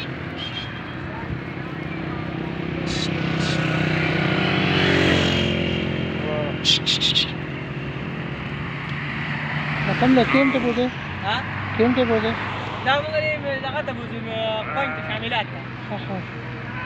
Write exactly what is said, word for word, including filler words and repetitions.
कम ले केम ته بوزه ها केम ته بوزه دا موږ لري دغه ته بوزو پوینټ شاملات ته ها ها